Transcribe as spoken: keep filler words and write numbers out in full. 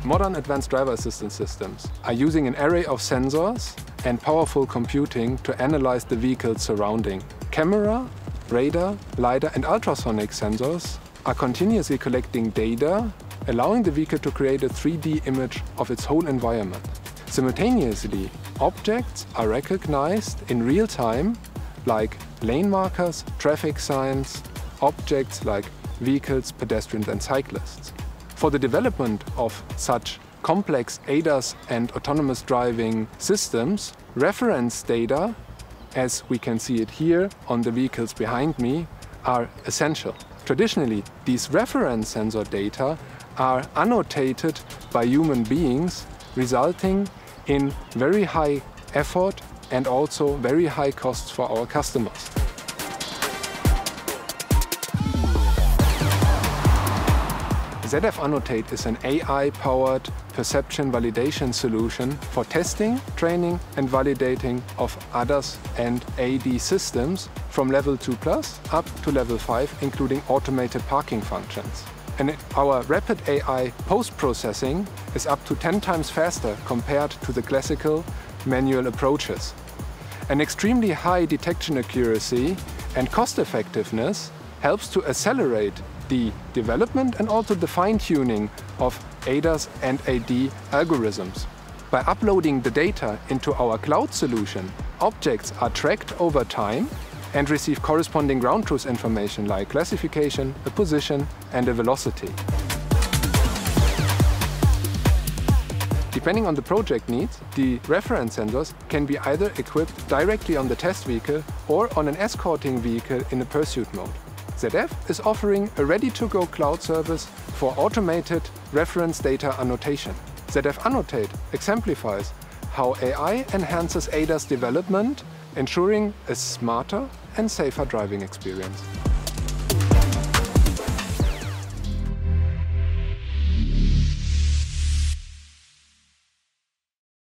Modern advanced driver assistance systems are using an array of sensors and powerful computing to analyze the vehicle's surrounding. Camera, radar, LiDAR and ultrasonic sensors are continuously collecting data, allowing the vehicle to create a three D image of its whole environment. Simultaneously, objects are recognized in real time, like lane markers, traffic signs, objects like vehicles, pedestrians and cyclists. For the development of such complex A D A S and autonomous driving systems, reference data, as we can see it here on the vehicles behind me, are essential. Traditionally, these reference sensor data are annotated by human beings, resulting in very high effort and also very high costs for our customers. Z F Annotate is an A I-powered perception validation solution for testing, training and validating of A D A S and A D systems from level two plus up to level five, including automated parking functions. And our rapid A I post-processing is up to ten times faster compared to the classical manual approaches. An extremely high detection accuracy and cost-effectiveness helps to accelerate the development and also the fine-tuning of A D A S and A D algorithms. By uploading the data into our cloud solution, objects are tracked over time and receive corresponding ground truth information like classification, a position and a velocity. Depending on the project needs, the reference sensors can be either equipped directly on the test vehicle or on an escorting vehicle in a pursuit mode. Z F is offering a ready-to-go cloud service for automated reference data annotation. Z F Annotate exemplifies how A I enhances A D A S development, ensuring a smarter and safer driving experience.